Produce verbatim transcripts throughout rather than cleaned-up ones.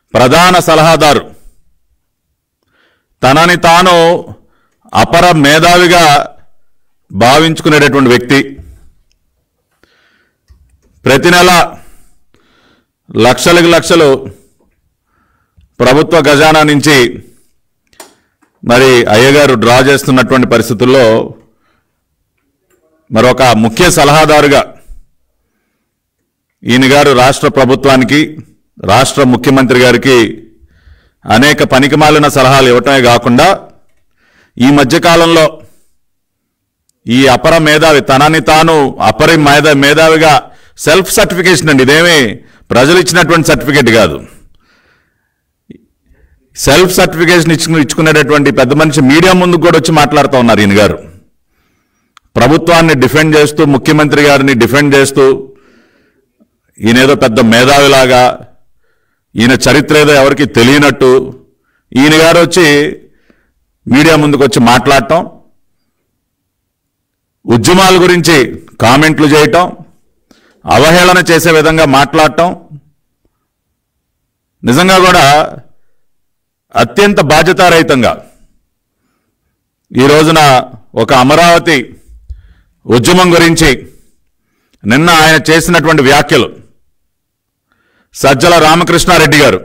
ప్రధాన సలహాదారు తనని తాను అపర మేధావిగా భావించుకునేటటువంటి వ్యక్తి ప్రతి నెల లక్షలకు లక్షలు ప్రభుత్వ ఖజానా నుంచి మరి అయ్యగారు డ్రా చేస్తున్నటువంటి పరిస్థితుల్లో మరొక ముఖ్య సలహాదారుగా ఈయన గారు రాష్ట్ర ప్రభుత్వానికి రాష్ట్ర ముఖ్యమంత్రి గారికి అనేక పనికిమాలిన సలహాలు ఇవ్వటమే కాకుండా ఈ మధ్యకాలంలో ఈ అపర మేధావి తనని తాను అపరి మేధా మేధావిగా సెల్ఫ్ సర్టిఫికేషన్ అండి, ఇదేమీ ప్రజలు ఇచ్చినటువంటి సర్టిఫికేట్ కాదు. సెల్ఫ్ సర్టిఫికేషన్ ఇచ్చుకు ఇచ్చుకునేటటువంటి పెద్ద మనిషి మీడియా ముందుకు కూడా వచ్చి మాట్లాడుతూ ఉన్నారు. ఈయన గారు ప్రభుత్వాన్ని డిఫెండ్ చేస్తూ, ముఖ్యమంత్రి గారిని డిఫెండ్ చేస్తూ, ఈయనేదో పెద్ద మేధావిలాగా, ఈయన చరిత్ర ఏదో ఎవరికి తెలియనట్టు ఈయన గారు వచ్చి మీడియా ముందుకు వచ్చి మాట్లాడటం, ఉద్యమాల గురించి కామెంట్లు చేయటం, అవహేళన చేసే విధంగా మాట్లాడటం నిజంగా కూడా అత్యంత బాధ్యతారహితంగా ఈ రోజున ఒక అమరావతి ఉద్యమం గురించి నిన్న ఆయన చేసినటువంటి వ్యాఖ్యలు, సజ్జల రామకృష్ణారెడ్డి గారు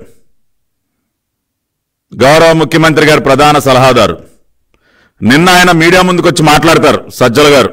గౌరవ ముఖ్యమంత్రి గారు ప్రధాన సలహాదారు, నిన్న ఆయన మీడియా ముందుకు వచ్చి మాట్లాడతారు. సజ్జల గారు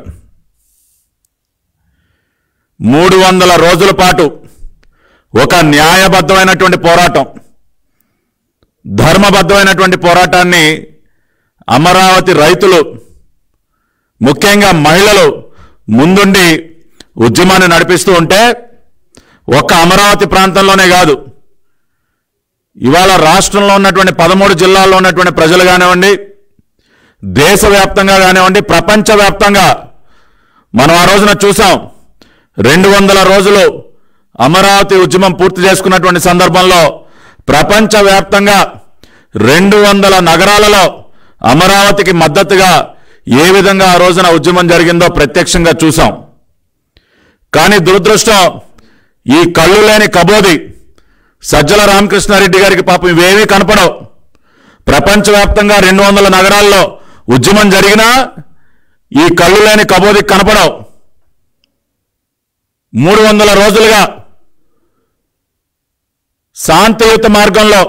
మూడు వందల రోజుల పాటు ఒక న్యాయబద్ధమైనటువంటి పోరాటం, ధర్మబద్ధమైనటువంటి పోరాటాన్ని అమరావతి రైతులు, ముఖ్యంగా మహిళలు ముందుండి ఉద్యమాన్ని నడిపిస్తూ ఉంటే ఒక్క అమరావతి ప్రాంతంలోనే కాదు, ఇవాళ రాష్ట్రంలో ఉన్నటువంటి పదమూడు జిల్లాల్లో ఉన్నటువంటి ప్రజలు కానివ్వండి, దేశవ్యాప్తంగా కానివ్వండి, ప్రపంచవ్యాప్తంగా మనం ఆ రోజున చూసాం. రెండు వందల రోజులు అమరావతి ఉద్యమం పూర్తి చేసుకున్నటువంటి సందర్భంలో ప్రపంచవ్యాప్తంగా రెండు వందల నగరాలలో అమరావతికి మద్దతుగా ఏ విధంగా ఆ రోజున ఉద్యమం జరిగిందో ప్రత్యక్షంగా చూసాం. కానీ దురదృష్టం, ఈ కళ్ళు లేని కబోది సజ్జల రామకృష్ణారెడ్డి గారికి పాపం ఇవేమీ కనపడవు. ప్రపంచవ్యాప్తంగా రెండు వందల నగరాల్లో ఉద్యమం జరిగినా ఈ కళ్ళు లేని కబోదికి కనపడవు. మూడు వందల రోజులుగా శాంతియుత మార్గంలో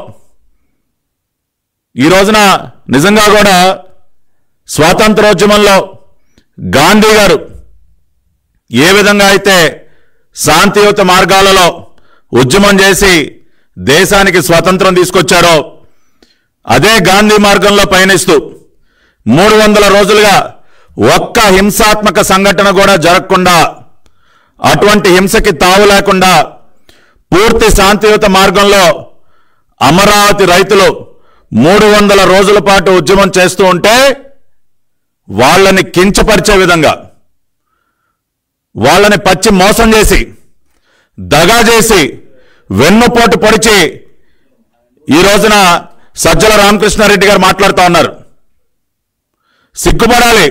ఈ రోజున నిజంగా కూడా స్వాతంత్రోద్యమంలో గాంధీ గారు ఏ విధంగా అయితే శాంతియుత మార్గాలలో ఉద్యమం చేసి దేశానికి స్వాతంత్రం తీసుకొచ్చారో అదే గాంధీ మార్గంలో పయనిస్తూ మూడు వందల రోజులుగా ఒక్క హింసాత్మక సంఘటన కూడా జరగకుండా, అటువంటి హింసకి తావు లేకుండా పూర్తి శాంతియుత మార్గంలో అమరావతి రైతులు మూడు వందల రోజుల పాటు ఉద్యమం చేస్తూ ఉంటే వాళ్ళని కించపరిచే విధంగా, వాళ్ళని పచ్చి మోసం చేసి, దగా చేసి, వెన్నుపోటు పొడిచి ఈ రోజున సజ్జల రామకృష్ణారెడ్డి గారు మాట్లాడుతూ ఉన్నారు. సిగ్గుపడాలి.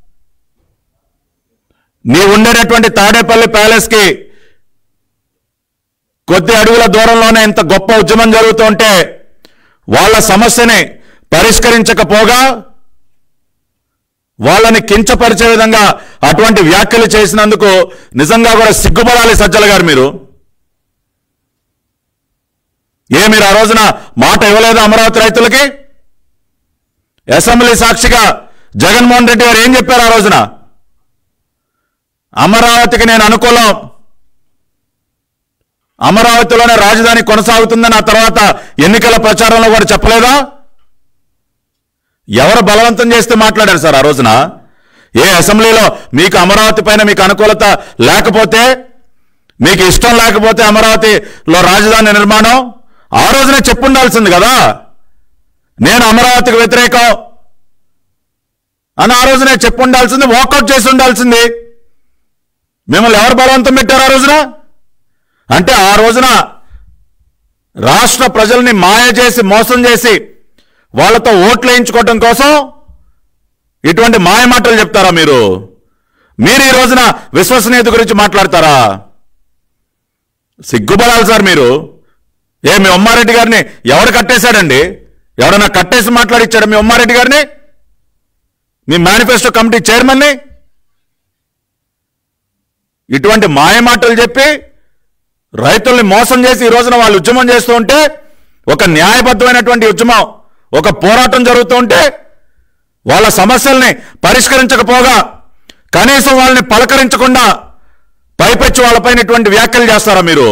నీ ఉండేటటువంటి తాడేపల్లి ప్యాలెస్ కి కొద్ది అడుగుల దూరంలోనే ఇంత గొప్ప ఉద్యమం జరుగుతుంటే వాళ్ళ సమస్యని పరిష్కరించకపోగా వాళ్ళని కించపరిచే విధంగా అటువంటి వ్యాఖ్యలు చేసినందుకు నిజంగా కూడా సిగ్గుపడాలి సజ్జల గారు. మీరు ఏ మీరు ఆ రోజున మాట ఇవ్వలేదు అమరావతి రైతులకి? అసెంబ్లీ సాక్షిగా జగన్మోహన్ రెడ్డి గారు ఏం చెప్పారు ఆ రోజున? అమరావతికి నేను అనుకూలం, అమరావతిలోనే రాజధాని కొనసాగుతుందని ఆ తర్వాత ఎన్నికల ప్రచారంలో కూడా చెప్పలేదా? ఎవరు బలవంతం చేస్తే మాట్లాడారు సార్ ఆ రోజున? ఏ అసెంబ్లీలో మీకు అమరావతి పైన మీకు అనుకూలత లేకపోతే, మీకు ఇష్టం లేకపోతే అమరావతిలో రాజధాని నిర్మాణం ఆ రోజునే చెప్పుండాల్సింది కదా. నేను అమరావతికి వ్యతిరేకం అని ఆ రోజునే చెప్పుండాల్సింది, వాకౌట్ చేసి ఉండాల్సింది. మిమ్మల్ని ఎవరు బలవంతం పెట్టారు ఆ రోజున? అంటే ఆ రోజున రాష్ట్ర ప్రజల్ని మాయ చేసి, మోసం చేసి, వాళ్ళతో ఓట్లు వేయించుకోవటం కోసం ఇటువంటి మాయ మాటలు చెప్తారా మీరు? మీరు ఈ రోజున విశ్వసనీయత గురించి మాట్లాడతారా? సిగ్గుపడాలి సార్ మీరు. ఏ మీ ఉమ్మారెడ్డి గారిని ఎవడు కట్టేశాడండి? ఎవడన్నా కట్టేసి మాట్లాడిచ్చాడు మీ ఉమ్మారెడ్డి గారిని, మీ మేనిఫెస్టో కమిటీ చైర్మన్ని? ఇటువంటి మాయ మాటలు చెప్పి రైతుల్ని మోసం చేసి ఈ రోజున వాళ్ళు ఉద్యమం చేస్తూ ఉంటే, ఒక న్యాయబద్ధమైనటువంటి ఉద్యమం, ఒక పోరాటం జరుగుతూ ఉంటే వాళ్ళ సమస్యల్ని పరిష్కరించకపోగా కనీసం వాళ్ళని పలకరించకుండా పైపెచ్చి వాళ్ళపైన ఇటువంటి వ్యాఖ్యలు చేస్తారా మీరు?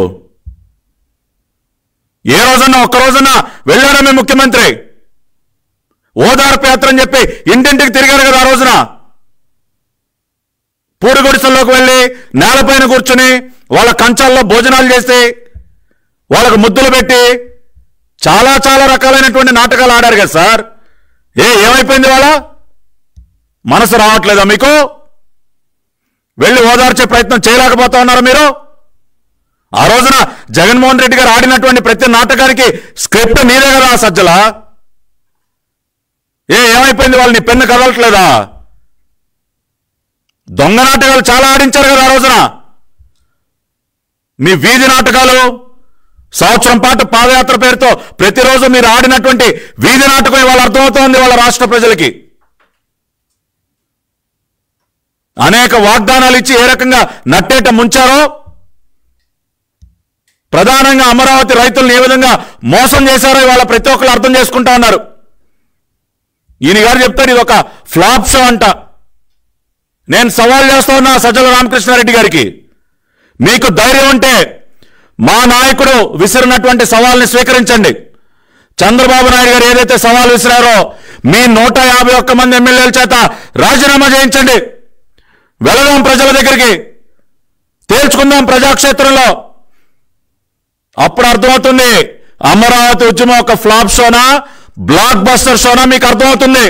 ఏ రోజన్నా ఒక్క రోజున వెళ్ళారా మీ ముఖ్యమంత్రి? ఓదార్పు యాత్ర అని చెప్పి ఇంటింటికి తిరిగారు కదా ఆ రోజున. పూడి గుడిసెల్లోకి వెళ్ళి నేలపైన కూర్చుని వాళ్ళ కంచాల్లో భోజనాలు చేసి వాళ్ళకు ముద్దులు పెట్టి చాలా చాలా రకాలైనటువంటి నాటకాలు ఆడారు కదా సార్. ఏ ఏమైపోయింది? వాళ్ళ మనసు రావట్లేదా మీకు? వెళ్ళి ఓదార్చే ప్రయత్నం చేయలేకపోతా ఉన్నారా మీరు? ఆ రోజున జగన్మోహన్ రెడ్డి గారు ఆడినటువంటి ప్రతి నాటకానికి స్క్రిప్ట్ మీదే కదా సజ్జల. ఏ ఏమైపోయింది? వాళ్ళు నీ పెన్ను కదలట్లేదా? దొంగ నాటకాలు చాలా ఆడించారు కదా ఆ రోజున. మీ వీధి నాటకాలు, సంవత్సరం పాటు పాదయాత్ర పేరుతో ప్రతిరోజు మీరు ఆడినటువంటి వీధి నాటకం ఇవాళ అర్థమవుతోంది వాళ్ళ రాష్ట్ర ప్రజలకి. అనేక వాగ్దానాలు ఇచ్చి ఏ రకంగా నట్టేట ముంచారో, ప్రధానంగా అమరావతి రైతులను ఏ విధంగా మోసం చేశారో ఇవాళ ప్రతి ఒక్కరు అర్థం చేసుకుంటా ఉన్నారు. ఈయన గారు చెప్తారు ఇది ఒక ఫ్లాప్ షో అంట. నేను సవాల్ చేస్తా ఉన్నా సజ్జల రామకృష్ణారెడ్డి గారికి, మీకు ధైర్యం ఉంటే మా నాయకుడు విసిరినటువంటి సవాల్ని స్వీకరించండి. చంద్రబాబు నాయుడు గారు ఏదైతే సవాల్ విసిరారో మీ నూట యాభై ఒక్క మంది ఎమ్మెల్యేల చేత రాజీనామా చేయించండి. వెళదాం ప్రజల దగ్గరికి, తేల్చుకుందాం ప్రజాక్షేత్రంలో. అప్పుడు అర్థమవుతుంది అమరావతి ఉద్యమం ఒక ఫ్లాప్ షోనా బ్లాక్ బస్టర్ షోనా మీకు అర్థమవుతుంది.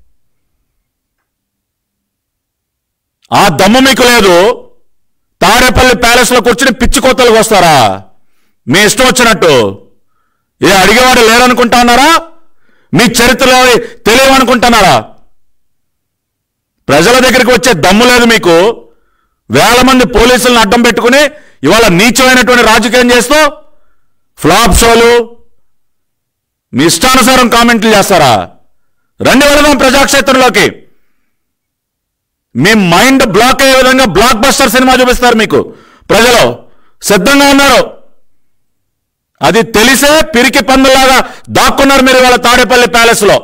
ఆ దమ్ము మీకు లేదు. తాడేపల్లి ప్యాలెస్ లో కూర్చుని పిచ్చి కోతలకు వస్తారా మీ ఇష్టం వచ్చినట్టు? ఏ అడిగేవాడు లేరనుకుంటా ఉన్నారా? మీ చరిత్రలో తెలియవనుకుంటున్నారా? ప్రజల దగ్గరికి వచ్చే దమ్ము లేదు మీకు. వేల మంది పోలీసులను అడ్డం పెట్టుకుని ఇవాళ నీచమైనటువంటి రాజకీయం చేస్తూ ఫ్లాప్ షోలు, మీ ఇష్టానుసారం కామెంట్లు చేస్తారా? రండి వెళదాం ప్రజాక్షేత్రంలోకి. మీ మైండ్ బ్లాక్ అయ్యే విధంగా బ్లాక్ బస్టర్ సినిమా చూపిస్తారు మీకు. ప్రజలు సిద్ధంగా ఉన్నారు. అది తెలిసే పిరికి పందులాగా దాక్కున్నారు మీరు ఇవాళ తాడేపల్లి ప్యాలెస్ లో.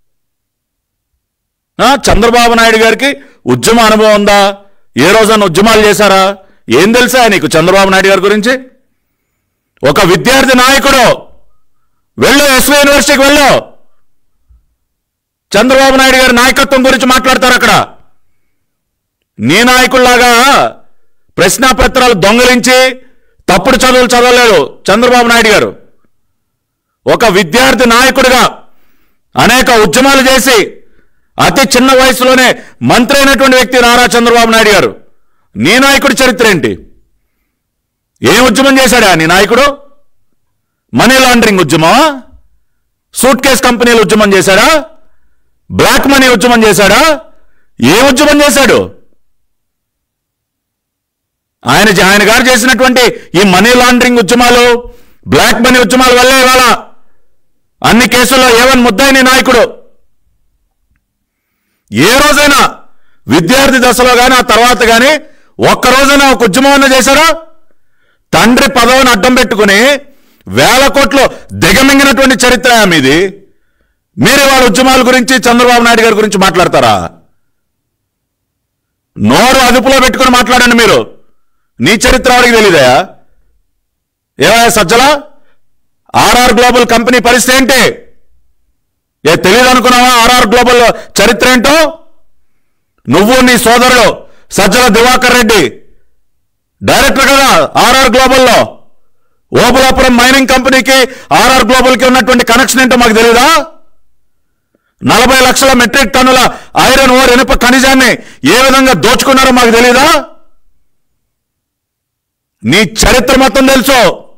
చంద్రబాబు నాయుడు గారికి ఉద్యమ అనుభవం ఉందా? ఏ రోజున ఉద్యమాలు చేశారా? ఏం తెలుసా నీకు చంద్రబాబు నాయుడు గారి గురించి? ఒక విద్యార్థి నాయకుడు వెళ్ళు, ఎస్వి యూనివర్సిటీకి వెళ్ళు, చంద్రబాబు నాయుడు గారి నాయకత్వం గురించి మాట్లాడతారు అక్కడ. నీ నాయకుల్లాగా ప్రశ్నాపత్రాలు దొంగలించి తప్పుడు చదువులు చదవలేరు చంద్రబాబు నాయుడు గారు. ఒక విద్యార్థి నాయకుడిగా అనేక ఉద్యమాలు చేసి అతి చిన్న వయసులోనే మంత్రి అయినటువంటి వ్యక్తి నారా చంద్రబాబు నాయుడు గారు. నీ నాయకుడి చరిత్ర ఏంటి? ఏం ఉద్యమం చేశాడా నీ నాయకుడు? మనీ లాండరింగ్ ఉద్యమా? సూట్ కేస్ కంపెనీలు ఉద్యమం చేశాడా? బ్లాక్ మనీ ఉద్యమం చేశాడా? ఏ ఉద్యమం చేశాడు ఆయన? ఆయన గారు చేసినటువంటి ఈ మనీ లాండరింగ్ ఉద్యమాలు, బ్లాక్ మనీ ఉద్యమాల వల్లే ఇవాళ అన్ని కేసుల్లో ఏవన్ ముద్దాయిని నాయకుడు. ఏ రోజైనా విద్యార్థి దశలో కానీ ఆ తర్వాత కానీ ఒక్కరోజైనా ఒక ఉద్యమం చేశారా? తండ్రి పదవిని అడ్డం పెట్టుకుని వేల కోట్లు దిగమింగినటువంటి చరిత్ర మీది. మీరు వాళ్ళ ఉద్యమాల గురించి చంద్రబాబు నాయుడు గారి గురించి మాట్లాడతారా? నోరు అదుపులో పెట్టుకుని మాట్లాడండి మీరు. నీ చరిత్ర వాడికి తెలీదా? ఏమయ్యా సజ్జల, ఆర్ఆర్ గ్లోబల్ కంపెనీ పరిస్థితి ఏంటి? ఏ తెలియదు అనుకున్నావా ఆర్ఆర్ గ్లోబల్ చరిత్ర ఏంటో? నువ్వు నీ సోదరుడు సజ్జల దివాకర్ రెడ్డి డైరెక్టర్ కదా ఆర్ఆర్ గ్లోబల్లో. ఓబులాపురం మైనింగ్ కంపెనీకి ఆర్ఆర్ గ్లోబల్కి ఉన్నటువంటి కనెక్షన్ ఏంటో మాకు తెలీదా? నలభై లక్షల మెట్రిక్ టన్నుల ఐరన్ ఓర్ ఇనుప ఖనిజాన్ని ఏ విధంగా దోచుకున్నారో మాకు తెలీదా? నీ చరిత్ర మొత్తం తెలుసు.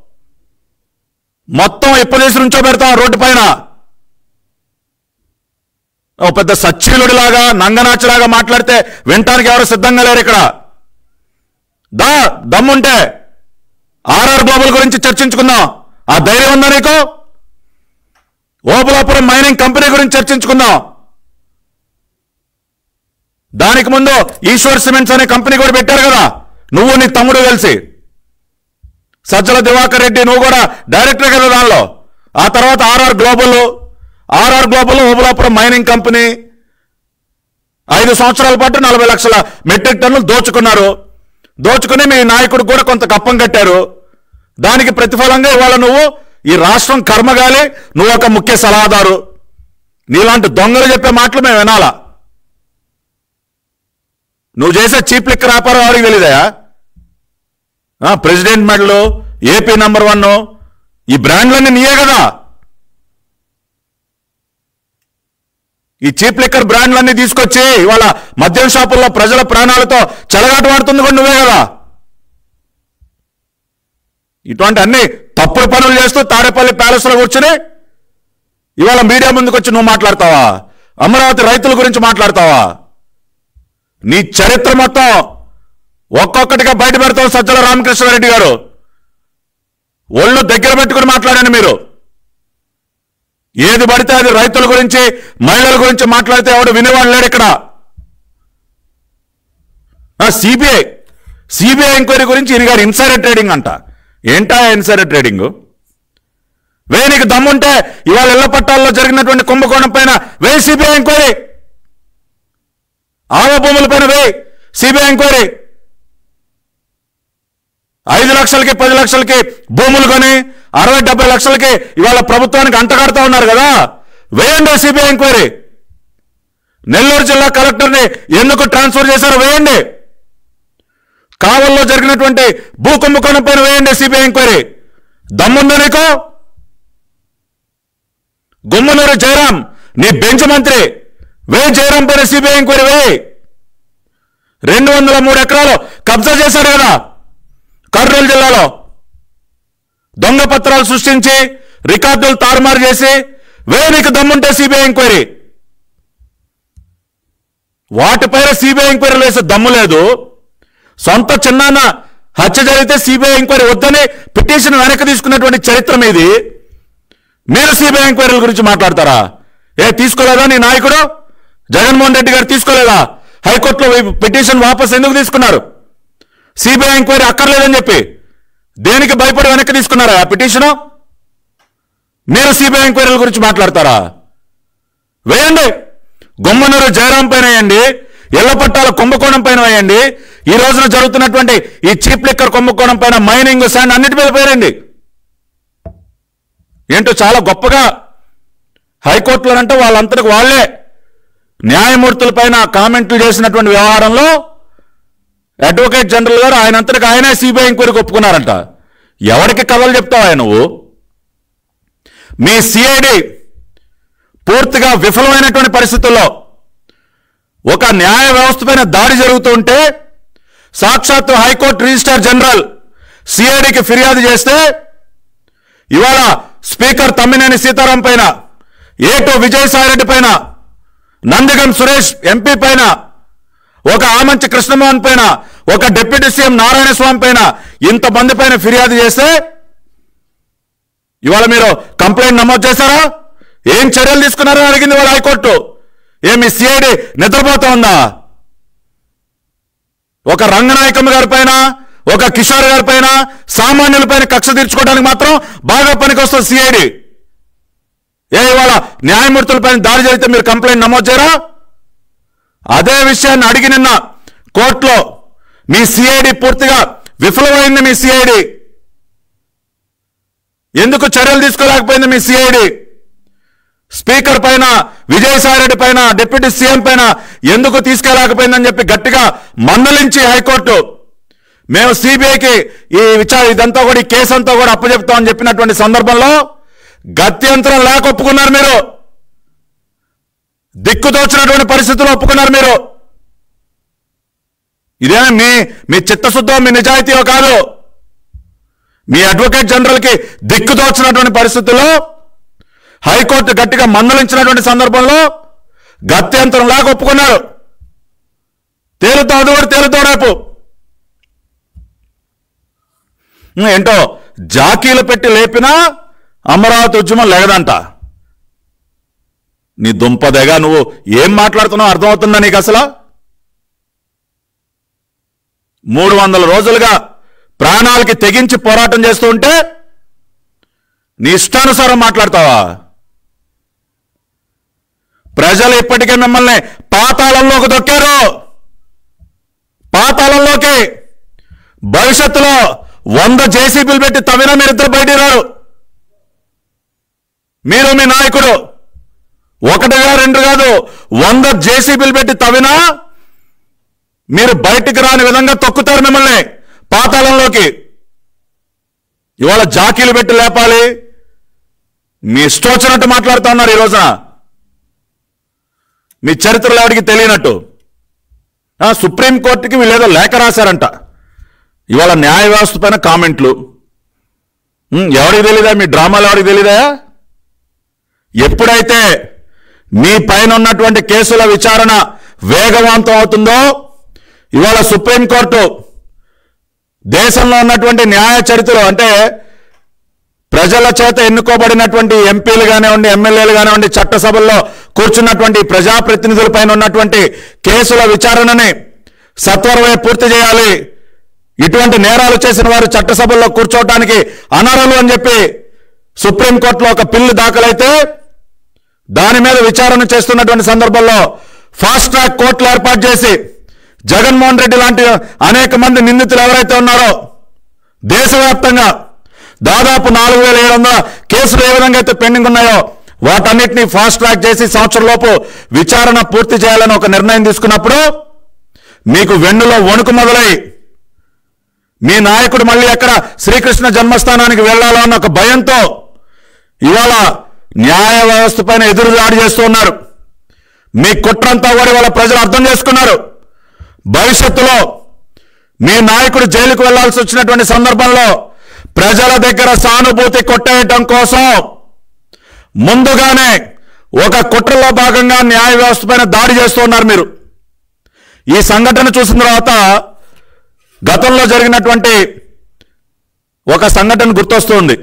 మొత్తం ఇప్పదేశం నుంచో పెడతాం రోడ్డు పైన. ఓ పెద్ద సచ్చీలుడిలాగా నంగనాచిలాగా మాట్లాడితే వినటానికి ఎవరు సిద్ధంగా లేరు ఇక్కడ. దా దమ్ముంటే ఆర్ఆర్ గ్లోబల్ గురించి చర్చించుకుందాం. ఆ ధైర్యం ఉందా నీకు? ఓబులాపురం మైనింగ్ కంపెనీ గురించి చర్చించుకుందాం. దానికి ముందు ఈశ్వర్ సిమెంట్స్ అనే కంపెనీ కూడా పెట్టారు కదా, నువ్వు నీ తమ్ముడు కలిసి. సజ్జల దివాకర్ రెడ్డి నువ్వు కూడా డైరెక్టర్ కదా దానిలో. ఆ తర్వాత RR global RR global Obulapuram mining company ఐదు సంవత్సరాల పాటు నలభై లక్షల మెట్రిక్ టన్నులు దోచుకున్నారు. దోచుకుని మీ నాయకుడు కూడా కొంత కప్పం కట్టారు. దానికి ప్రతిఫలంగా ఇవాళ నువ్వు ఈ రాష్ట్రం కర్మగాలి, నువ్వు ఒక ముఖ్య సలహాదారు. నీలాంటి దొంగలు చెప్పే మాటలు మేము వినాలా? నువ్వు చేసే చీప్ లిక్కర్ వ్యాపారం వాడికి తెలియదయా? ప్రెసిడెంట్ మెడలు, ఏపీ నంబర్ వన్, ఈ బ్రాండ్లన్నీ నీయే కదా. ఈ చీప్ లిక్కర్ బ్రాండ్లన్నీ తీసుకొచ్చి ఇవాళ మద్యం షాపుల్లో ప్రజల ప్రాణాలతో చెలగాటమాడుతుంది కూడా నువ్వే కదా. ఇటువంటి అన్ని తప్పుడు పనులు చేస్తూ తాడేపల్లి ప్యాలెస్లో కూర్చుని ఇవాళ మీడియా ముందుకు వచ్చి నువ్వు మాట్లాడతావా? అమరావతి రైతుల గురించి మాట్లాడతావా? నీ చరిత్ర మొత్తం ఒక్కొక్కటిగా బయట పెడతావు సజ్జల రామకృష్ణారెడ్డి గారు. ఒళ్ళు దగ్గర పెట్టుకుని మాట్లాడండి మీరు. ఏది పడితే అది రైతుల గురించి మహిళల గురించి మాట్లాడితే ఎవడు వినేవాడు లేడు ఇక్కడ. సిబిఐ సిబిఐ ఎంక్వైరీ గురించి ఇది గారు ఇన్సైడర్ ట్రేడింగ్ అంట. ఏంటా ఇన్సైడర్ ట్రేడింగ్? వే నీకు దమ్ముంటే ఇవాళ ఇళ్ల పట్టాల్లో జరిగినటువంటి కుంభకోణం పైన వే సిబిఐ ఎంక్వైరీ. ఆవ భూముల పైన వే సిబిఐ ఎంక్వైరీ. ఐదు లక్షలకి పది లక్షలకి భూములు కొని అరవై డెబ్బై లక్షలకి ఇవాళ ప్రభుత్వానికి అంటగడతా ఉన్నారు కదా, వేయండి సిబిఐ ఎంక్వైరీ. నెల్లూరు జిల్లా కలెక్టర్ని ఎందుకు ట్రాన్స్ఫర్ చేశారో వేయండి. కావల్లో జరిగినటువంటి భూ కుంభకోణం పైన వేయండి సిబిఐ ఎంక్వైరీ. దమ్ముందా నీకు? గుమ్మనూరు జయరాం నీ బెంచ్ మంత్రి, వే జయరాం పైన సిబిఐ ఎంక్వైరీ వే. రెండు వందల మూడు ఎకరాలు కబ్జా చేశారు కదా కర్నూలు జిల్లాలో. దొంగ పత్రాలు సృష్టించి రికార్డులు తారుమారు చేసి వే నీకు దమ్ముంటే సిబిఐ ఎంక్వైరీ. వాటిపైన సిబిఐ ఎంక్వైరీ వేసే దమ్ము లేదు. సొంత చిన్నాన్న హత్య జరిగితే సిబిఐ ఎంక్వైరీ వద్దని పిటిషన్ వెనక్కి తీసుకున్నటువంటి చరిత్ర మీది. మీరు సిబిఐ ఎంక్వైరీల గురించి మాట్లాడతారా? ఏ తీసుకోలేదా నీ నాయకుడు జగన్మోహన్ రెడ్డి గారు? తీసుకోలేదా? హైకోర్టులో పిటిషన్ వాపస్ ఎందుకు తీసుకున్నారు? సిబిఐ ఎంక్వైరీ అక్కర్లేదని చెప్పి దేనికి భయపడి వెనక్కి తీసుకున్నారా ఆ పిటిషను? మీరు సిబిఐ ఎంక్వైరీల గురించి మాట్లాడతారా? వేయండి. గుమ్మనూరు జయరాం పైన వేయండి, ఇళ్ల పట్టాల కుంభకోణం పైన వేయండి, ఈ రోజున జరుగుతున్నటువంటి ఈ చీప్ లిక్కర్ కుంభకోణం పైన, మైనింగ్ శాండ్ అన్నిటి మీద పేరండి. ఏంటో చాలా గొప్పగా హైకోర్టులోనంటే వాళ్ళంతటికి వాళ్లే న్యాయమూర్తుల పైన కామెంట్లు చేసినటువంటి వ్యవహారంలో అడ్వకేట్ జనరల్ గారు ఆయనంతటికి ఆయనే సిబిఐ ఎంక్వైరీకి ఒప్పుకున్నారంట. ఎవరికి కథలు చెప్తావా నువ్వు? మీ సిఐడి పూర్తిగా విఫలమైనటువంటి పరిస్థితుల్లో ఒక న్యాయ వ్యవస్థ పైన దాడి జరుగుతూ ఉంటే సాక్షాత్తు హైకోర్టు రిజిస్ట్రార్ జనరల్ సిఐడికి ఫిర్యాదు చేస్తే ఇవాళ స్పీకర్ తమ్మినేని సీతారాం పైన, ఏటో విజయసాయిరెడ్డి పైన, నందిగం సురేష్ ఎంపీ పైన, ఒక ఆమంచి కృష్ణమోహన్ పైన, ఒక డిప్యూటీ సీఎం నారాయణ స్వామి పైన, ఇంతమంది పైన ఫిర్యాదు చేస్తే ఇవాళ మీరు కంప్లైంట్ నమోదు చేశారా? ఏం చర్యలు తీసుకున్నారని అడిగింది వాళ్ళ హైకోర్టు. ఏమి సిఐడి నిద్రపోతా ఉందా? ఒక రంగనాయకమ్మ గారి పైన, ఒక కిషోర్ గారి పైన, సామాన్యుల పైన కక్ష తీర్చుకోవడానికి మాత్రం బాగా పనికొస్తుంది సిఐడి. ఏ ఇవాళ న్యాయమూర్తుల పైన దాడి జరిగితే మీరు కంప్లైంట్ నమోదు చేయరా? అదే విషయాన్ని అడిగి నిన్న కోర్టులో మీ సిఐడి పూర్తిగా విఫలమైంది. మీ సిఐడి ఎందుకు చర్యలు తీసుకోలేకపోయింది? మీ సిఐడి స్పీకర్ పైన, విజయసాయిరెడ్డి పైన, డిప్యూటీ సీఎం పైన ఎందుకు తీసుకెళ్లకపోయిందని చెప్పి గట్టిగా మందలించి హైకోర్టు మేము సిబిఐకి ఈ విచారణ ఇదంతా కూడా ఈ కేసు అంతా కూడా అప్పచెప్తామని చెప్పినటువంటి సందర్భంలో గత్యంతరం లేక ఒప్పుకున్నారు. మీరు దిక్కుదోచినటువంటి పరిస్థితుల్లో ఒప్పుకున్నారు. మీరు ఇదేమి మీ మీ చిత్తశుద్ధం, మీ నిజాయితీయో కాదు. మీ అడ్వకేట్ జనరల్కి దిక్కుదోచినటువంటి పరిస్థితుల్లో హైకోర్టు గట్టిగా మందలించినటువంటి సందర్భంలో గత్యంతరం లేక ఒప్పుకున్నారు. తేలుతావు, అది కూడా తేలుతావు రేపు. ఏంటో జాకీలు పెట్టి లేపినా అమరావతి ఉద్యమం లేదంట. నీ దుంపదగా నువ్వు ఏం మాట్లాడుతున్నావు అర్థమవుతుందా నీకు? అసలు మూడు వందల రోజులుగా ప్రాణాలకి తెగించి పోరాటం చేస్తూ ఉంటే నీ ఇష్టానుసారం మాట్లాడతావా? ప్రజలు ఇప్పటికే మిమ్మల్ని పాతాళంలోకి దొక్కారు, పాతాళంలోకి. భవిష్యత్తులో వంద జేసీబీలు పెట్టి తవ్వినా మీరిద్దరు బయటికి రారు. మీరు మీ నాయకుడు ఒకటిగా రెండు కాదు, వంద జేసీబీలు పెట్టి తవ్వినా మీరు బయటికి రాని విధంగా తొక్కుతారు మిమ్మల్ని పాతాళంలోకి. ఇవాళ జాకీలు పెట్టి లేపాలి, మీ ఇష్టం వచ్చినట్టు మాట్లాడుతూ ఉన్నారు. ఈ రోజున మీ చరిత్రలో ఎవరికి తెలియనట్టు సుప్రీంకోర్టుకి వీళ్ళేదో లేఖ రాశారంట. ఇవాళ న్యాయ వ్యవస్థ పైన కామెంట్లు. ఎవరికి తెలీదా? మీ డ్రామాలు ఎవరికి తెలీదా? ఎప్పుడైతే మీ పైన ఉన్నటువంటి కేసుల విచారణ వేగవంతం అవుతుందో, ఇవాళ సుప్రీంకోర్టు దేశంలో ఉన్నటువంటి న్యాయ చరిత్రలో అంటే ప్రజల చేత ఎన్నుకోబడినటువంటి ఎంపీలు కానివ్వండి, ఎమ్మెల్యేలు కానివ్వండి, చట్టసభల్లో కూర్చున్నటువంటి ప్రజాప్రతినిధుల పైన ఉన్నటువంటి కేసుల విచారణని సత్వరమే పూర్తి చేయాలి. ఇటువంటి నేరాలు చేసిన వారు చట్టసభల్లో కూర్చోవటానికి అనర్హులు అని చెప్పి సుప్రీంకోర్టులో ఒక బిల్లు దాఖలైతే దాని మీద విచారణ చేస్తున్నటువంటి సందర్భంలో ఫాస్ట్ ట్రాక్ కోర్టులు ఏర్పాటు చేసి జగన్మోహన్ రెడ్డి లాంటి అనేక మంది నిందితులు ఎవరైతే ఉన్నారో దేశవ్యాప్తంగా దాదాపు నాలుగు వేల ఏడు వందల కేసులు ఏ విధంగా అయితే పెండింగ్ ఉన్నాయో వాటన్నిటినీ ఫాస్ట్ ట్రాక్ చేసి సంవత్సరంలోపు విచారణ పూర్తి చేయాలని ఒక నిర్ణయం తీసుకున్నప్పుడు మీకు వెన్నులో వణుకు మొదలై మీ నాయకుడు మళ్ళీ ఎక్కడ శ్రీకృష్ణ జన్మస్థానానికి వెళ్లాలో అన్న ఒక భయంతో ఇవాళ న్యాయ వ్యవస్థ పైన ఎదురు దాడి చేస్తూ ఉన్నారు. మీ కుట్రంతా కూడా ఇవాళ ప్రజలు అర్థం చేసుకున్నారు. భవిష్యత్తులో మీ నాయకుడు జైలుకు వెళ్లాల్సి వచ్చినటువంటి సందర్భంలో ప్రజల దగ్గర సానుభూతి కొట్టేయటం కోసం ముందుగానే ఒక కుట్రలో భాగంగా న్యాయ వ్యవస్థ పైన దాడి చేస్తూ ఉన్నారు మీరు. ఈ సంఘటన చూసిన తర్వాత గతంలో జరిగినటువంటి ఒక సంఘటన గుర్తొస్తుంది.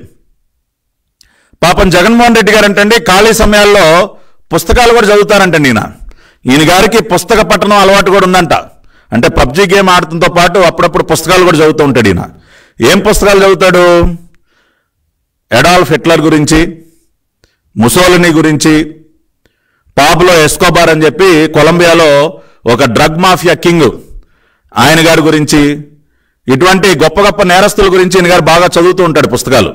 పాపం జగన్మోహన్ రెడ్డి గారు అంటండి ఖాళీ సమయాల్లో పుస్తకాలు కూడా చదువుతారంటండి. ఈయన ఈయన గారికి పుస్తక పఠనం అలవాటు కూడా ఉందంట. అంటే పబ్జీ గేమ్ ఆడుతుంతో పాటు అప్పుడప్పుడు పుస్తకాలు కూడా చదువుతూ ఉంటాడు ఈయన. ఏం పుస్తకాలు చదువుతాడు? అడాల్ఫ్ హిట్లర్ గురించి, ముసోలినీ గురించి, పాబ్లో ఎస్కోబార్ అని చెప్పి కొలంబియాలో ఒక డ్రగ్ మాఫియా కింగ్ ఆయన గారి గురించి, ఇటువంటి గొప్ప గొప్ప నేరస్తుల గురించి ఈయన గారు బాగా చదువుతూ ఉంటాడు పుస్తకాలు.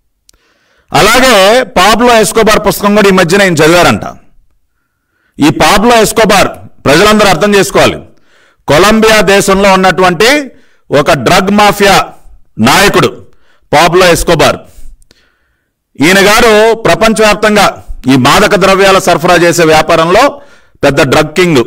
అలాగే పాబ్లో ఎస్కోబార్ పుస్తకం కూడా ఈ మధ్యన ఈయన చదివారంట. ఈ పాబ్లో ఎస్కోబార్ ప్రజలందరూ అర్థం చేసుకోవాలి, కొలంబియా దేశంలో ఉన్నటువంటి ఒక డ్రగ్ మాఫియా నాయకుడు పాబ్లో ఎస్కోబార్. ఈయన గారు ప్రపంచవ్యాప్తంగా ఈ మాదక ద్రవ్యాల సరఫరా చేసే వ్యాపారంలో పెద్ద డ్రగ్ కింగ్.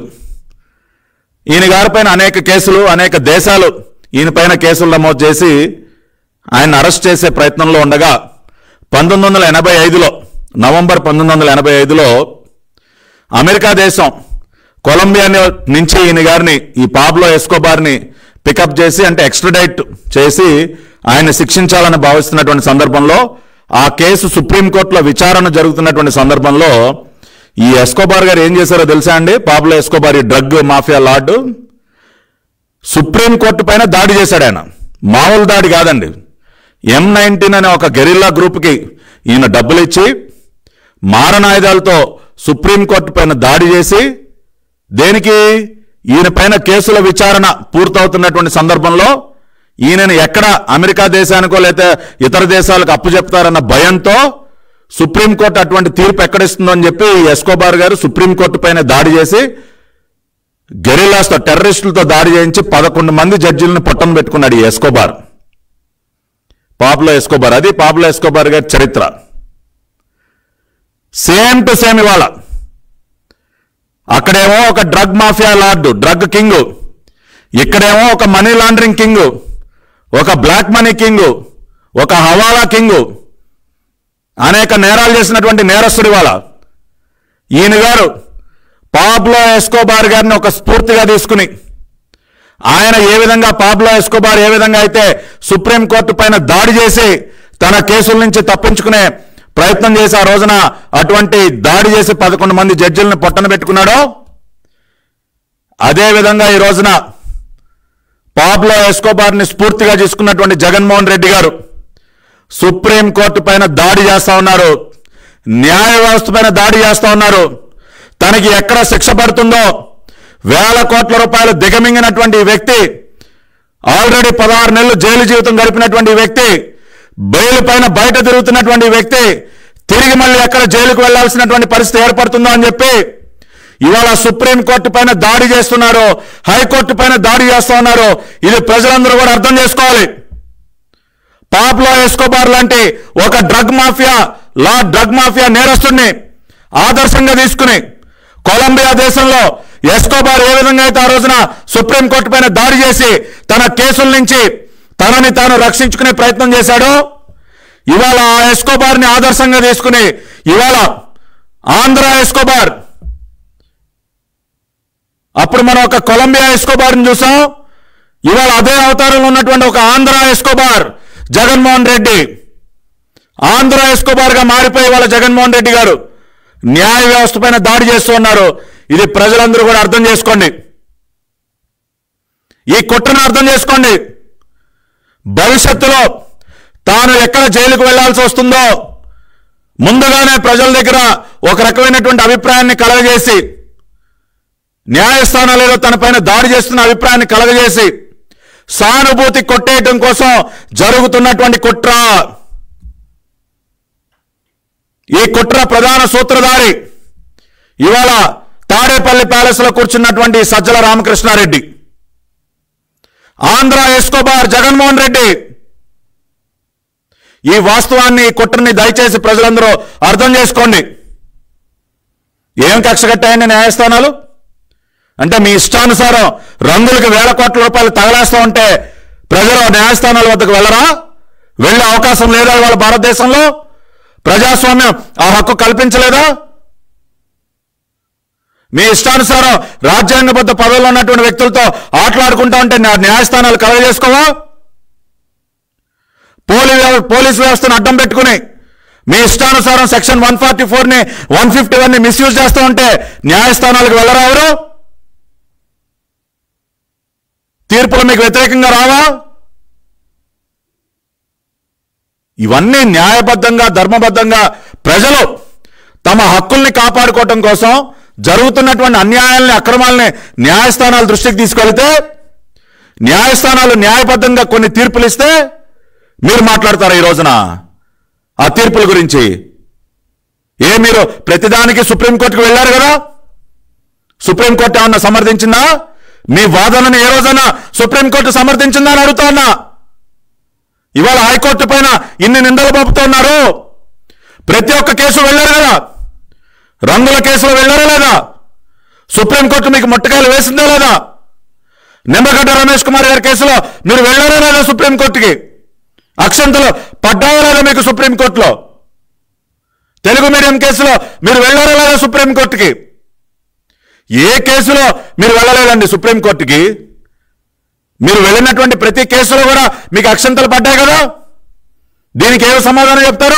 ఈయన గారి పైన అనేక కేసులు, అనేక దేశాలు ఈయన పైన కేసులు నమోదు చేసి ఆయన అరెస్ట్ చేసే ప్రయత్నంలో ఉండగా పంతొమ్మిది వందల ఎనభై ఐదులో నవంబర్ పంతొమ్మిది వందల ఎనభై ఐదులో అమెరికా దేశం కొలంబియా నుంచి ఈయన గారిని, ఈ పాబ్లో ఎస్కోబార్ని పికప్ చేసి అంటే ఎక్స్ట్రడైట్ చేసి ఆయన శిక్షించాలని భావిస్తున్నటువంటి సందర్భంలో ఆ కేసు సుప్రీంకోర్టులో విచారణ జరుగుతున్నటువంటి సందర్భంలో ఈ ఎస్కోబార్ గారు ఏం చేశారో తెలుసా అండి? పాబ్లో ఎస్కోబార్, ఈ డ్రగ్ మాఫియా లార్డు, సుప్రీంకోర్టు పైన దాడి చేశాడు. ఆయన మామూలు దాడి కాదండి. ఎం నైన్టీన్ అనే ఒక గెరిల్లా గ్రూప్కి ఈయన డబ్బులు ఇచ్చి మారణాయుధాలతో సుప్రీంకోర్టు పైన దాడి చేసి, దేనికి? ఈయన పైన కేసుల విచారణ పూర్తవుతున్నటువంటి సందర్భంలో ఈయనను ఎక్కడ అమెరికా దేశానికో లేదా ఇతర దేశాలకు అప్పు చెప్తారన్న భయంతో సుప్రీంకోర్టు అటువంటి తీర్పు ఎక్కడిస్తుందో అని చెప్పి ఎస్కోబార్ గారు సుప్రీంకోర్టు పైన దాడి చేసి గెరిల్లాస్తో, టెర్రరిస్టులతో దాడి చేయించి పదకొండు మంది జడ్జిలను పొట్టన పెట్టుకున్నాడు ఈ ఎస్కోబార్, పాబ్లో ఎస్కోబార్. అది పాబ్లో ఎస్కోబార్ గారి చరిత్ర. సేమ్ టు సేమ్ ఇవాళ అక్కడేమో ఒక drug mafia lord, drug king, ఇక్కడేమో ఒక మనీ లాండరింగ్ కింగ్, ఒక బ్లాక్ మనీ కింగ్, ఒక హవాలా కింగ్, అనేక నేరాలు చేసినటువంటి నేరస్తుడు ఇవాళ. ఈయన గారు పాబ్లో ఎస్కోబార్ గారిని ఒక స్ఫూర్తిగా తీసుకుని ఆయన ఏ విధంగా పాబ్లో ఎస్కోబార్ ఏ విధంగా అయితే సుప్రీంకోర్టు పైన దాడి చేసి తన కేసుల నుంచి తప్పించుకునే ప్రయత్నం చేసి ఆ రోజున అటువంటి దాడి చేసి పదకొండు మంది జడ్జిలను పొట్టన పెట్టుకున్నాడో, అదేవిధంగా ఈ రోజున పాబ్లో ఎస్కోబార్ని స్ఫూర్తిగా తీసుకున్నటువంటి జగన్మోహన్ రెడ్డి గారు సుప్రీంకోర్టు పైన దాడి చేస్తా ఉన్నారు, న్యాయ వ్యవస్థ పైన దాడి చేస్తా ఉన్నారు. తనకి ఎక్కడ శిక్ష పడుతుందో వేల కోట్ల రూపాయలు దిగమింగినటువంటి వ్యక్తి, ఆల్రెడీ పదహారు నెలలు జైలు జీవితం గడిపినటువంటి వ్యక్తి, బెయిల్ పైన బయట తిరుగుతున్నటువంటి వ్యక్తి తిరిగి మళ్ళీ ఎక్కడ జైలుకు వెళ్లాల్సినటువంటి పరిస్థితి ఏర్పడుతుందో అని చెప్పి ఇవాళ సుప్రీంకోర్టు పైన దాడి చేస్తున్నారు, హైకోర్టు పైన దాడి చేస్తూ ఉన్నారు. ఇది ప్రజలందరూ కూడా అర్థం చేసుకోవాలి. పాబ్లో ఎస్కోబార్ లాంటి ఒక డ్రగ్ మాఫియా లా డ్రగ్ మాఫియా నేరస్తుడిని ఆదర్శంగా తీసుకుని కొలంబియా దేశంలో ఎస్కోబార్ ఏ విధంగా అయితే ఆ రోజున సుప్రీంకోర్టు పైన దాడి చేసి తన కేసుల నుంచి తనని తాను రక్షించుకునే ప్రయత్నం చేశాడో, ఇవాళ ఆ ఎస్కోబార్ని ఆదర్శంగా తీసుకుని ఇవాళ ఆంధ్ర ఎస్కోబార్, అప్పుడు మనం ఒక కొలంబియా ఎస్కోబార్ని చూసాం, ఇవాళ అదే అవతారంలో ఉన్నటువంటి ఒక ఆంధ్ర ఎస్కోబార్ జగన్మోహన్ రెడ్డి, ఆంధ్ర ఎస్కోబార్గా మారిపోయి ఇవాళ జగన్మోహన్ రెడ్డి గారు న్యాయ వ్యవస్థ పైన దాడి చేస్తూ ఉన్నారు. ఇది ప్రజలందరూ కూడా అర్థం చేసుకోండి, ఈ కుట్రను అర్థం చేసుకోండి. భవిష్యత్తులో తాను ఎక్కడ జైలుకు వెళ్లాల్సి వస్తుందో ముందుగానే ప్రజల దగ్గర ఒక రకమైనటువంటి అభిప్రాయాన్ని కలగజేసి, న్యాయస్థానాలు ఏదో తన పైన దాడి చేస్తున్న అభిప్రాయాన్ని కలగజేసి సానుభూతి కొట్టేయటం కోసం జరుగుతున్నటువంటి కుట్ర. ఈ కుట్ర ప్రధాన సూత్రధారి ఇవాళ తాడేపల్లి ప్యాలెస్ లో కూర్చున్నటువంటి సజ్జల రామకృష్ణారెడ్డి, ఆంధ్ర ఎస్కోబార్ జగన్మోహన్ రెడ్డి. ఈ వాస్తవాన్ని, ఈ కుట్రని దయచేసి ప్రజలందరూ అర్థం చేసుకోండి. ఏం కక్ష కట్టాయండి న్యాయస్థానాలు అంటే? మీ ఇష్టానుసారం రంగులకు వేల కోట్ల రూపాయలు తగలేస్తూ ఉంటే ప్రజలు న్యాయస్థానాల వద్దకు వెళ్ళరా? వెళ్ళే అవకాశం లేదా? ఇవాళ భారతదేశంలో ప్రజాస్వామ్యం ఆ హక్కు కల్పించలేదా? మీ ఇష్టానుసారం రాజ్యాంగబద్ధ పదవుల్లో ఉన్నటువంటి వ్యక్తులతో ఆటలాడుకుంటా ఉంటే న్యాయస్థానాలు కలగజేసుకోవా? పోలీస్ పోలీస్ వ్యవస్థను అడ్డం పెట్టుకుని మీ ఇష్టానుసారం సెక్షన్ వన్ ఫార్టీ ఫోర్ ని వన్ ఫిఫ్టీ వన్ ని మిస్యూజ్ చేస్తూ ఉంటే న్యాయస్థానాలకు వెళ్ళరా? ఎవరు తీర్పులు మీకు వ్యతిరేకంగా రావా? ఇవన్నీ న్యాయబద్ధంగా ధర్మబద్ధంగా ప్రజలు తమ హక్కుల్ని కాపాడుకోవటం కోసం జరుగుతున్నటువంటి అన్యాయాలని, అక్రమాలని న్యాయస్థానాల దృష్టికి తీసుకెళ్తే, న్యాయస్థానాలు న్యాయబద్ధంగా కొన్ని తీర్పులు ఇస్తే మీరు మాట్లాడతారా ఈ రోజున ఆ తీర్పుల గురించి? ఏ మీరు ప్రతిదానికి సుప్రీంకోర్టుకు వెళ్ళారు కదా, సుప్రీంకోర్టు ఏమన్నా సమర్థించిందా? మీ వాదనను ఏ రోజైనా సుప్రీంకోర్టు సమర్థించిందా అని అడుగుతా ఉన్నా. ఇవాళ హైకోర్టు పైన ఇన్ని నిందలు పంపుతున్నారు. ప్రతి ఒక్క కేసు వెళ్ళారు కదా, రంగుల కేసులో వెళ్ళారా లేదా? సుప్రీంకోర్టు మీకు ముట్టకాయలు వేసిందా లేదా? నిమ్మగడ్డ రమేష్ కుమార్ గారి కేసులో మీరు వెళ్ళారా లేదా సుప్రీంకోర్టుకి? అక్షంతలు పడ్డారా లేదా మీకు సుప్రీంకోర్టులో? తెలుగు మీడియం కేసులో మీరు వెళ్ళారా లేదా సుప్రీంకోర్టుకి? ఏ కేసులో మీరు వెళ్ళలేదండి సుప్రీంకోర్టుకి. మీరు వెళ్ళినటువంటి ప్రతి కేసులో కూడా మీకు అక్షంతలు పడ్డాయి కదా. దీనికి ఏమో సమాధానం చెప్తారు?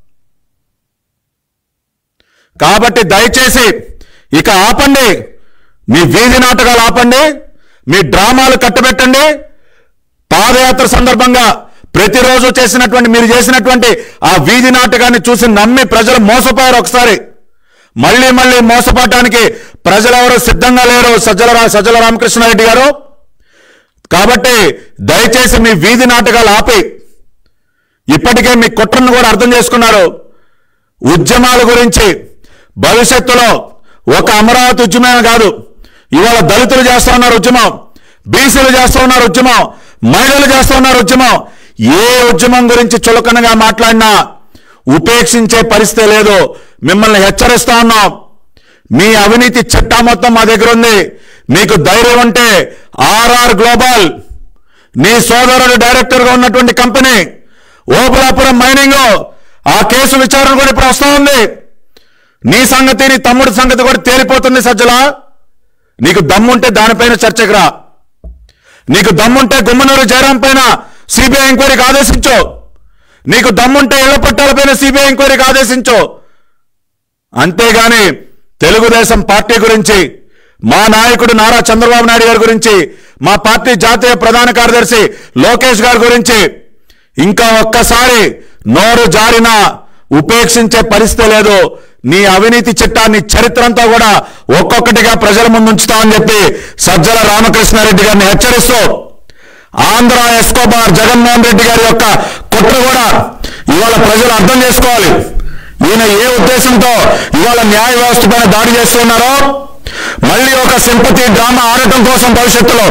కాబట్టి దయచేసి ఇక ఆపండి, మీ వీధి నాటకాలు ఆపండి, మీ డ్రామాలు కట్టబెట్టండి. పాదయాత్ర సందర్భంగా ప్రతిరోజు చేసినటువంటి మీరు చేసినటువంటి ఆ వీధి నాటకాన్ని చూసి నమ్మి ప్రజలు మోసపోయారు. ఒకసారి మళ్ళీ మళ్ళీ మోసపోవటానికి ప్రజలు ఎవరు సిద్ధంగా లేరు సజ్జల సజ్జల రామకృష్ణారెడ్డి గారు. కాబట్టి దయచేసి మీ వీధి నాటకాలు ఆపి ఇప్పటికే మీ కుట్రను కూడా అర్థం చేసుకున్నారు. ఉద్యమాల గురించి భవిష్యత్తులో ఒక అమరావతి ఉద్యమమే కాదు, ఇవాళ దళితులు చేస్తూ ఉన్నారు ఉద్యమం, బీసీలు చేస్తూ ఉన్నారు ఉద్యమం, మహిళలు చేస్తూ ఉన్నారు ఉద్యమం. ఏ ఉద్యమం గురించి చులకనగా మాట్లాడినా ఉపేక్షించే పరిస్థితి లేదు. మిమ్మల్ని హెచ్చరిస్తా ఉన్నాం. మీ అవినీతి చట్టా మొత్తం మా దగ్గర ఉంది. మీకు ధైర్యం ఉంటే ఆర్ఆర్ గ్లోబల్, నీ సోదరుడు డైరెక్టర్గా ఉన్నటువంటి కంపెనీ ఓబులాపురం మైనింగ్, ఆ కేసు విచారణ కూడా ఇప్పుడు వస్తూ ఉంది. నీ సంగతి నీ తమ్ముడి సంగతి కూడా తేలిపోతుంది. సజ్జల, నీకు దమ్ముంటే దానిపైన చర్చకు రా. నీకు దమ్ముంటే గుమ్మనూరు జయరాం పైన సిబిఐ ఎంక్వైరీకి ఆదేశించు. నీకు దమ్ముంటే ఇళ్ల పట్టాలపైన సిబిఐ ఎంక్వైరీకి ఆదేశించు. అంతేగాని తెలుగుదేశం పార్టీ గురించి, మా నాయకుడు నారా చంద్రబాబు నాయుడు గారి గురించి, మా పార్టీ జాతీయ ప్రధాన కార్యదర్శి లోకేష్ గారి గురించి ఇంకా ఒక్కసారి నోరు జారినా ఉపేక్షించే పరిస్థితి లేదు. నీ అవినీతి చట్టాన్ని చరిత్రంతో కూడా ఒక్కొక్కటిగా ప్రజల ముందు ఉంచుతామని చెప్పి సజ్జల రామకృష్ణారెడ్డి గారిని హెచ్చరిస్తూ, ఆంధ్ర ఎస్కోబార్ జగన్మోహన్ రెడ్డి గారి యొక్క కుట్ర కూడా ఇవాళ ప్రజలు అర్థం చేసుకోవాలి. ఈయన ఏ ఉద్దేశంతో ఇవాళ న్యాయ వ్యవస్థ పైన దాడి చేస్తున్నారో, మళ్ళీ ఒక సింపతి డ్రామా ఆడటం కోసం భవిష్యత్తులో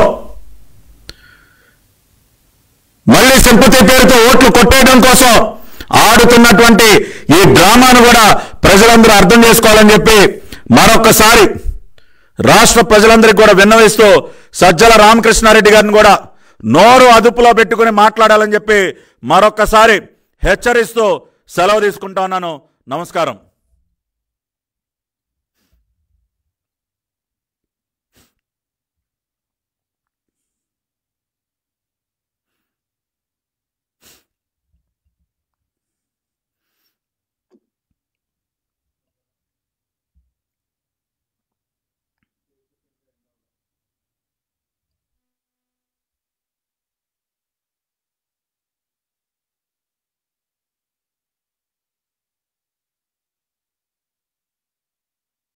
మళ్ళీ సింపతి పేరుతో ఓట్లు కొట్టేయడం కోసం ఆడుతున్నటువంటి ఈ డ్రామాను కూడా ప్రజలందరూ అర్థం చేసుకోవాలని చెప్పి మరొకసారి రాష్ట్ర ప్రజలందరికీ కూడా విన్నవిస్తూ సజ్జల రామకృష్ణారెడ్డి గారిని కూడా నోరు అదుపులో పెట్టుకుని మాట్లాడాలని చెప్పి మరొకసారి హెచ్చరిస్తూ సెలవు తీసుకుంటా ఉన్నాను. నమస్కారం.